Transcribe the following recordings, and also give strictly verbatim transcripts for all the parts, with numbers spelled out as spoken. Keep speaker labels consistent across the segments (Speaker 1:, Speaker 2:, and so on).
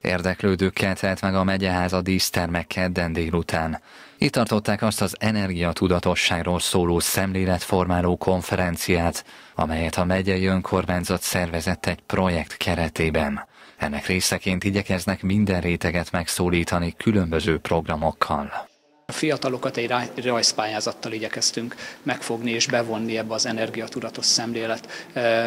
Speaker 1: Érdeklődőkkel telt meg a megyeháza díszterme kedden délután. Itt tartották azt az energiatudatosságról szóló szemléletformáló konferenciát, amelyet a megyei önkormányzat szervezett egy projekt keretében. Ennek részeként igyekeznek minden réteget megszólítani különböző programokkal.
Speaker 2: A fiatalokat egy rajzpályázattal igyekeztünk megfogni és bevonni ebbe az energiatudatos szemlélet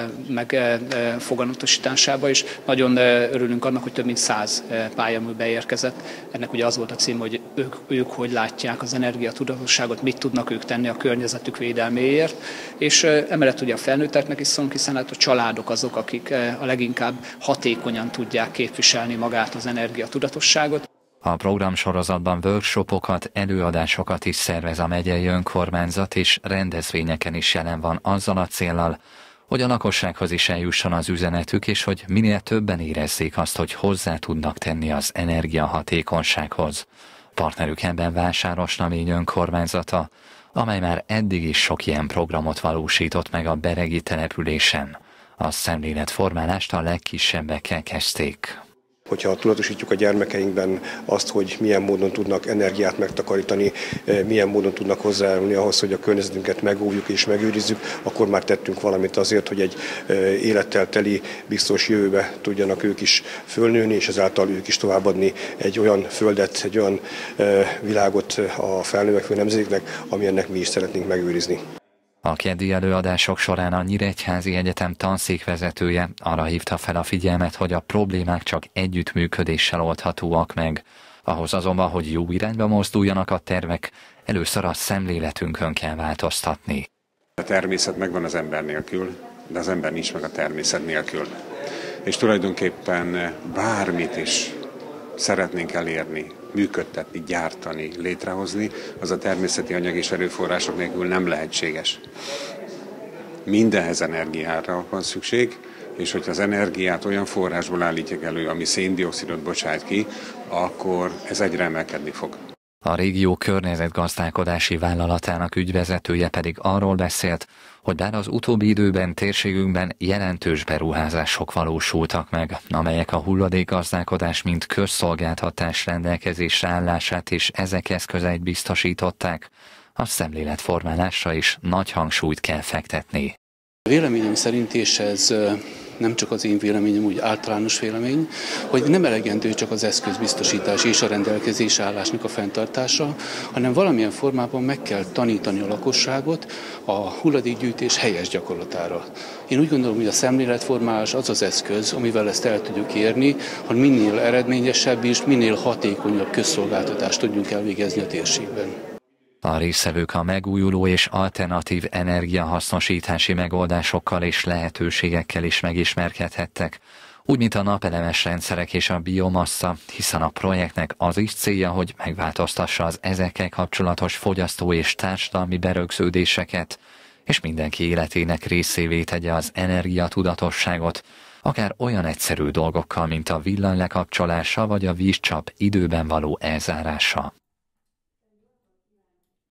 Speaker 2: megfoganatosításába, és nagyon örülünk annak, hogy több mint száz pályamű beérkezett. Ennek ugye az volt a cím, hogy ők, ők hogy látják az energiatudatosságot, mit tudnak ők tenni a környezetük védelméért, és emellett ugye a felnőtteknek is szólunk, hiszen hát a családok azok, akik a leginkább hatékonyan tudják képviselni magát az energiatudatosságot.
Speaker 1: A programsorozatban workshopokat, előadásokat is szervez a megyei önkormányzat, és rendezvényeken is jelen van azzal a céllal, hogy a lakossághoz is eljusson az üzenetük, és hogy minél többen érezzék azt, hogy hozzá tudnak tenni az energiahatékonysághoz. Partnerük ebben Vásárosnamény önkormányzata, amely már eddig is sok ilyen programot valósított meg a beregi településen. A szemléletformálást a legkisebbekkel kezdték.
Speaker 3: Hogyha tudatosítjuk a gyermekeinkben azt, hogy milyen módon tudnak energiát megtakarítani, milyen módon tudnak hozzájárulni ahhoz, hogy a környezetünket megóvjuk és megőrizzük, akkor már tettünk valamit azért, hogy egy élettel teli, biztos jövőbe tudjanak ők is fölnőni, és ezáltal ők is továbbadni egy olyan földet, egy olyan világot a felnövekvő nemzedéknek, amilyennek mi is szeretnénk megőrizni.
Speaker 1: A keddi előadások során a Nyíregyházi Egyetem tanszékvezetője arra hívta fel a figyelmet, hogy a problémák csak együttműködéssel oldhatóak meg. Ahhoz azonban, hogy jó irányba mozduljanak a tervek, először a szemléletünkön kell változtatni.
Speaker 4: A természet megvan az ember nélkül, de az ember nincs meg a természet nélkül. És tulajdonképpen bármit is szeretnénk elérni, működtetni, gyártani, létrehozni, az a természeti anyag és erőforrások nélkül nem lehetséges. Mindenhez energiára van szükség, és hogyha az energiát olyan forrásból állítják elő, ami széndioxidot bocsát ki, akkor ez egyre emelkedni fog.
Speaker 1: A régió környezetgazdálkodási vállalatának ügyvezetője pedig arról beszélt, hogy bár az utóbbi időben térségünkben jelentős beruházások valósultak meg, amelyek a hulladékgazdálkodás mint közszolgáltatás rendelkezésre állását és ezek eszközeit biztosították, a szemléletformálásra is nagy hangsúlyt kell fektetni.
Speaker 5: Véleményem szerint, és ez nem csak az én véleményem, úgy általános vélemény, hogy nem elegendő csak az eszközbiztosítás és a rendelkezés állásnak a fenntartása, hanem valamilyen formában meg kell tanítani a lakosságot a hulladékgyűjtés helyes gyakorlatára. Én úgy gondolom, hogy a szemléletformálás az az eszköz, amivel ezt el tudjuk érni, hogy minél eredményesebb és minél hatékonyabb közszolgáltatást tudjunk elvégezni a térségben.
Speaker 1: A résztvevők a megújuló és alternatív energiahasznosítási megoldásokkal és lehetőségekkel is megismerkedhettek, úgy mint a napelemes rendszerek és a biomassa, hiszen a projektnek az is célja, hogy megváltoztassa az ezekkel kapcsolatos fogyasztó és társadalmi berögződéseket, és mindenki életének részévé tegye az energiatudatosságot, akár olyan egyszerű dolgokkal, mint a villany lekapcsolása vagy a vízcsap időben való elzárása.